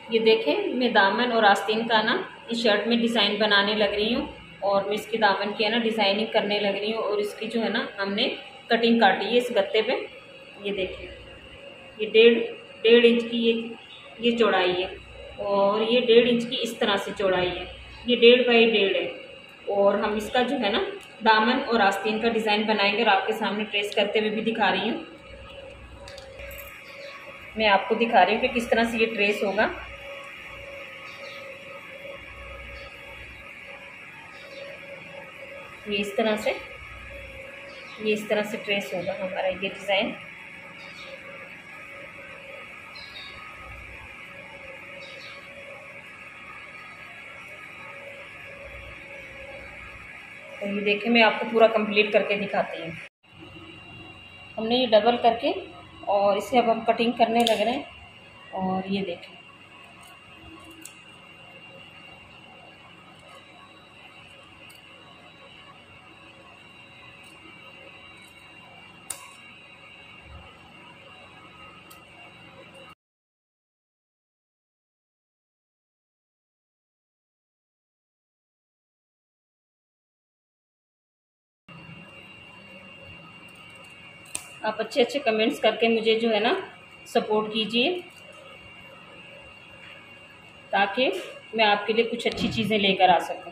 ये देखें, मैं दामन और आस्तीन का ना इस शर्ट में डिज़ाइन बनाने लग रही हूँ और मैं इसके दामन की है ना डिज़ाइनिंग करने लग रही हूँ। और इसकी जो है ना हमने कटिंग काटी है इस गत्ते पे। ये देखिए, ये डेढ़ डेढ़ इंच की ये चौड़ाई है और ये 1.5 इंच की इस तरह से चौड़ाई है। ये 1.5 बाई 1.5 है। और हम इसका जो है ना दामन और आस्तीन का डिज़ाइन बनाएंगे और आपके सामने ट्रेस करते हुए भी दिखा रही हूँ। मैं आपको दिखा रही हूँ कि किस तरह से ये ट्रेस होगा। ये इस तरह से ट्रेस होगा हमारा ये डिज़ाइन। तो ये देखिए, मैं आपको पूरा कंप्लीट करके दिखाती हूँ। हमने ये डबल करके और इसे अब हम कटिंग करने लग रहे हैं। और ये देखें, आप अच्छे कमेंट्स करके मुझे जो है ना सपोर्ट कीजिए, ताकि मैं आपके लिए कुछ अच्छी चीज़ें लेकर आ सकूं।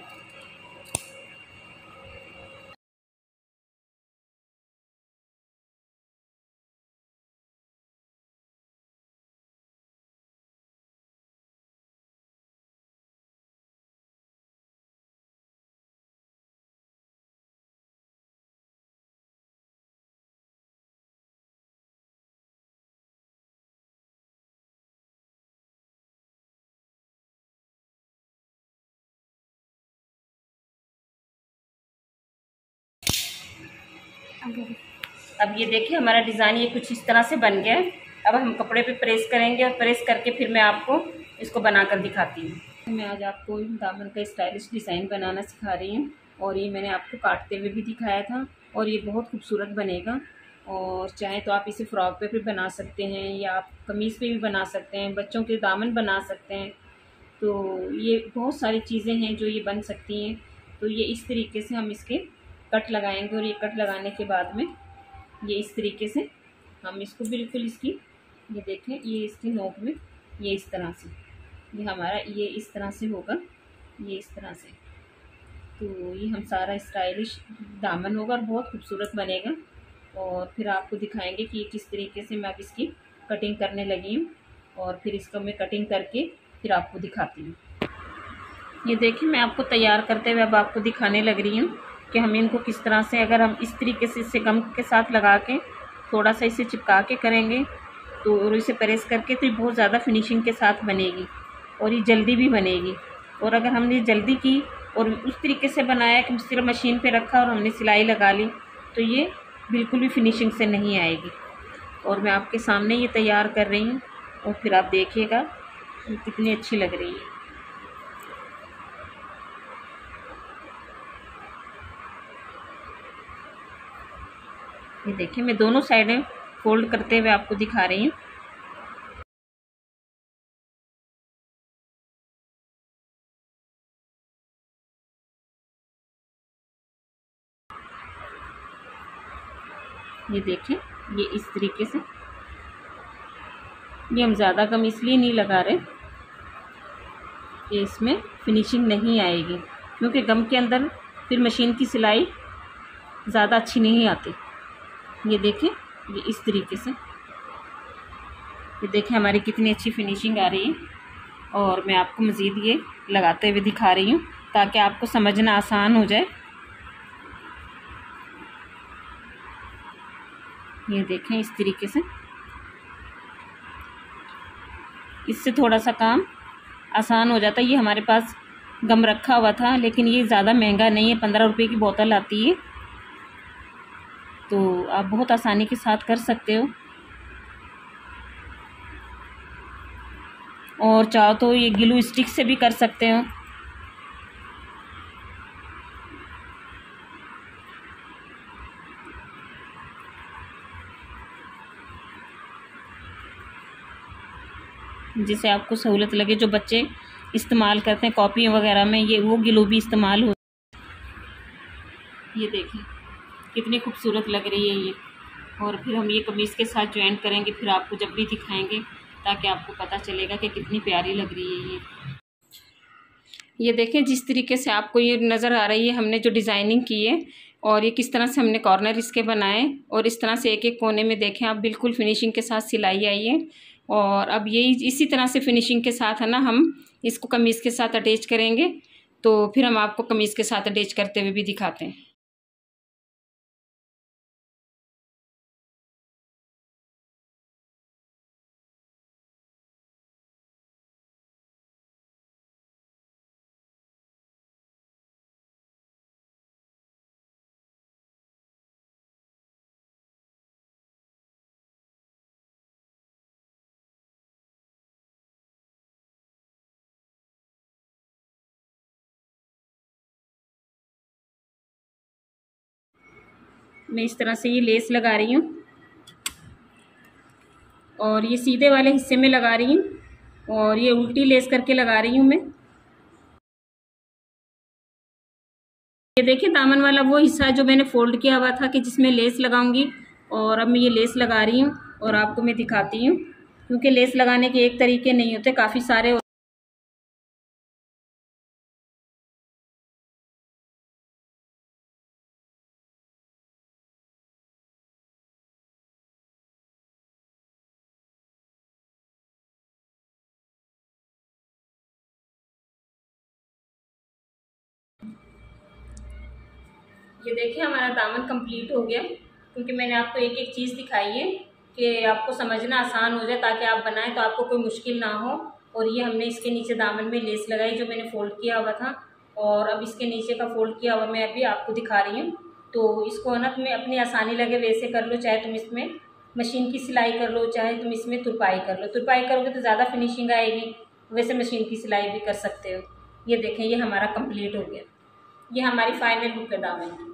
अब ये देखिए, हमारा डिज़ाइन ये कुछ इस तरह से बन गया है। अब हम कपड़े पे प्रेस करेंगे और प्रेस करके फिर मैं आपको इसको बनाकर दिखाती हूँ। मैं आज आपको दामन का स्टाइलिश डिज़ाइन बनाना सिखा रही हूँ और ये मैंने आपको काटते हुए भी दिखाया था और ये बहुत खूबसूरत बनेगा। और चाहे तो आप इसे फ्रॉक पे भी बना सकते हैं या आप कमीज़ पे भी बना सकते हैं, बच्चों के दामन बना सकते हैं। तो ये बहुत सारी चीज़ें हैं जो ये बन सकती हैं। तो ये इस तरीके से हम इसके कट लगाएंगे और ये कट लगाने के बाद में ये इस तरीके से हम इसको बिल्कुल इसकी, ये देखें, ये इसकी नोक में ये इस तरह से, ये हमारा ये इस तरह से होगा, ये इस तरह से। तो ये हम सारा स्टाइलिश दामन होगा और बहुत खूबसूरत बनेगा। और फिर आपको दिखाएंगे कि किस तरीके से मैं अब इसकी कटिंग करने लगी हूँ और फिर इसको मैं कटिंग करके फिर आपको दिखाती हूँ। ये देखिए, मैं आपको तैयार करते हुए अब आपको दिखाने लग रही हूँ कि हम इनको किस तरह से, अगर हम इस तरीके से इसे गम के साथ लगा के थोड़ा सा इसे चिपका के करेंगे तो, और इसे प्रेस करके, तो ये बहुत ज़्यादा फिनिशिंग के साथ बनेगी और ये जल्दी भी बनेगी। और अगर हमने जल्दी की और उस तरीके से बनाया कि सिर्फ मशीन पे रखा और हमने सिलाई लगा ली, तो ये बिल्कुल भी फिनिशिंग से नहीं आएगी। और मैं आपके सामने ये तैयार कर रही हूँ और फिर आप देखिएगा कितनी अच्छी लग रही है। ये देखिए, मैं दोनों साइडें फोल्ड करते हुए आपको दिखा रही हूँ। ये देखिए, ये इस तरीके से, ये हम ज़्यादा गम इसलिए नहीं लगा रहे कि इसमें फिनिशिंग नहीं आएगी, क्योंकि गम के अंदर फिर मशीन की सिलाई ज़्यादा अच्छी नहीं आती। ये देखिए, ये इस तरीके से, ये देखिए हमारी कितनी अच्छी फिनिशिंग आ रही है। और मैं आपको मज़ीद ये लगाते हुए दिखा रही हूँ ताकि आपको समझना आसान हो जाए। ये देखें, इस तरीके से, इससे थोड़ा सा काम आसान हो जाता है। ये हमारे पास गम रखा हुआ था, लेकिन ये ज़्यादा महंगा नहीं है, 15 रुपये की बोतल आती है, तो आप बहुत आसानी के साथ कर सकते हो। और चाहो तो ये ग्लू स्टिक से भी कर सकते हो। जिससे आपको सहूलत लगे। जो बच्चे इस्तेमाल करते हैं कॉपियों वगैरह में, ये वो ग्लू भी इस्तेमाल हो। ये देखें कितनी खूबसूरत लग रही है ये। और फिर हम ये कमीज़ के साथ ज्वाइन करेंगे, फिर आपको जब भी दिखाएंगे ताकि आपको पता चलेगा कि कितनी प्यारी लग रही है ये देखें जिस तरीके से आपको ये नज़र आ रही है हमने जो डिज़ाइनिंग की है, और ये किस तरह से हमने कॉर्नर इसके बनाए, और इस तरह से एक एक कोने में देखें आप बिल्कुल फिनिशिंग के साथ सिलाई आई है। और अब यही इसी तरह से फिनिशिंग के साथ है ना हम इसको कमीज़ के साथ अटैच करेंगे। तो फिर हम आपको कमीज़ के साथ अटैच करते हुए भी दिखाते हैं। मैं इस तरह से ये लेस लगा रही हूँ और ये सीधे वाले हिस्से में लगा रही हूँ, और ये उल्टी लेस करके लगा रही हूँ मैं। ये देखिए दामन वाला वो हिस्सा जो मैंने फोल्ड किया हुआ था कि जिसमें लेस लगाऊंगी, और अब मैं ये लेस लगा रही हूँ और आपको मैं दिखाती हूँ, क्योंकि लेस लगाने के एक तरीके नहीं होते, काफ़ी सारे। ये देखिए हमारा दामन कंप्लीट हो गया, क्योंकि मैंने आपको एक एक चीज़ दिखाई है कि आपको समझना आसान हो जाए, ताकि आप बनाएं तो आपको कोई मुश्किल ना हो। और ये हमने इसके नीचे दामन में लेस लगाई जो मैंने फोल्ड किया हुआ था, और अब इसके नीचे का फोल्ड किया हुआ मैं अभी आपको दिखा रही हूँ। तो इसको ना तुम्हें अपनी आसानी लगे वैसे कर लो, चाहे तुम इसमें मशीन की सिलाई कर लो, चाहे तुम इसमें तुरपाई कर लो। तुरपाई करोगे तो ज़्यादा फिनिशिंग आएगी, वैसे मशीन की सिलाई भी कर सकते हो। ये देखें ये हमारा कंप्लीट हो गया। ये हमारी फाइनल लुक है दामन की।